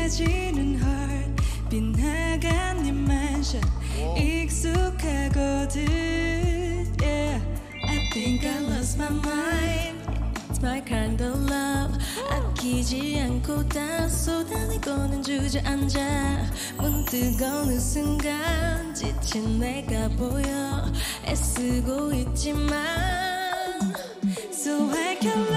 익숙해지는 heart 빗나간 네 mansion 익숙하거든 yeah. I think I lost my mind It's my kind of love 아끼지 않고 다 쏟아내고는 주저앉아 문득 어느 순간 지친 내가 보여 애쓰고 있지만 So I can